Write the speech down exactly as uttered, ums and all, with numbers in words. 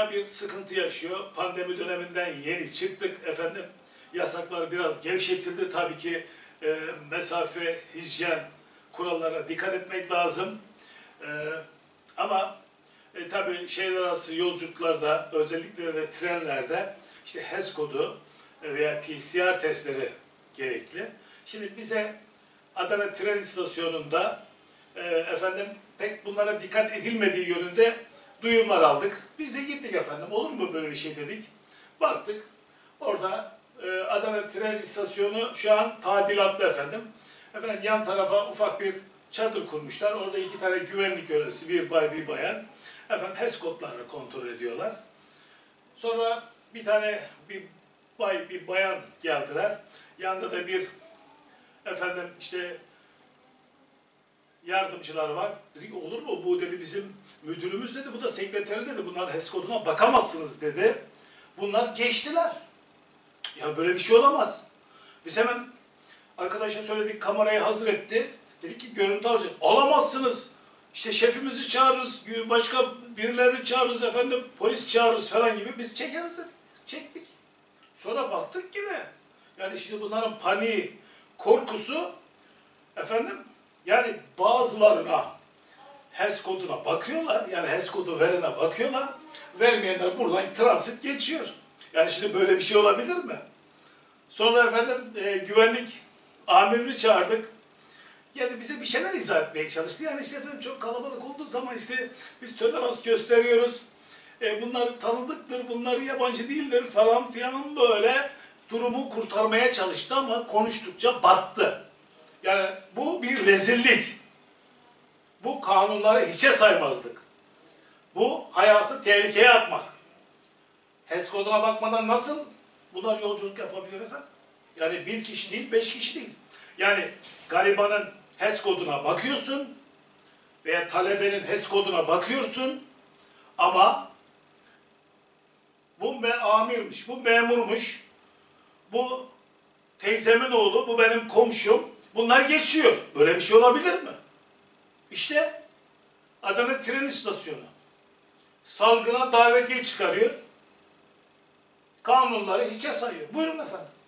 dünya bir sıkıntı yaşıyor. Pandemi döneminden yeni çıktık efendim. Yasaklar biraz gevşetildi. Tabii ki e, mesafe, hijyen kurallara dikkat etmek lazım. E, ama e, tabii şehir arası yolculuklarda, özellikle de trenlerde işte H E S kodu veya P C R testleri gerekli. Şimdi bize Adana tren istasyonunda e, efendim pek bunlara dikkat edilmediği yönünde duyumlar aldık. Biz de gittik efendim. Olur mu böyle bir şey dedik. Baktık. Orada e, Adana tren istasyonu şu an tadilatlı efendim. Efendim yan tarafa ufak bir çadır kurmuşlar. Orada iki tane güvenlik görevlisi, bir bay bir bayan. Efendim H E S kodlarını kontrol ediyorlar. Sonra bir tane bir bay bir bayan geldiler. Yanında da bir efendim işte yardımcıları var. Dedik olur mu bu dedi bizim müdürümüz dedi. Bu da sekreteri dedi. Bunlar H E S koduna bakamazsınız dedi. Bunlar geçtiler. Ya böyle bir şey olamaz. Biz hemen arkadaşa söyledik, kamerayı hazır etti. Dedik ki görüntü alacağız. Alamazsınız. İşte şefimizi çağırırız, başka birilerini çağırırız efendim, polis çağırırız falan gibi. Biz çekeriz. Çektik. Sonra baktık ki ne? Yani şimdi bunların paniği, korkusu efendim yani bazılarına H E S koduna bakıyorlar. Yani H E S kodu verene bakıyorlar. Vermeyenler buradan transit geçiyor. Yani şimdi böyle bir şey olabilir mi? Sonra efendim e, güvenlik amirini çağırdık. Geldi bize bir şeyler izah etmeye çalıştı. Yani işte efendim çok kalabalık olduğu zaman işte biz tolerans gösteriyoruz. E, bunlar tanıdıktır, bunlar yabancı değildir falan filan böyle durumu kurtarmaya çalıştı ama konuştukça battı. Yani bu bir rezillik. Bu kanunları hiçe saymazlık. Bu hayatı tehlikeye atmak. H E S koduna bakmadan nasıl bunlar yolculuk yapabilir efendim? Yani bir kişi değil, beş kişi değil. Yani garibanın H E S koduna bakıyorsun veya talebenin H E S koduna bakıyorsun ama bu me amirmiş, bu memurmuş, bu teyzemin oğlu, bu benim komşum. Bunlar geçiyor. Böyle bir şey olabilir mi? İşte Adana tren istasyonu salgına davetiye çıkarıyor. Kanunları hiçe sayıyor. Buyurun efendim.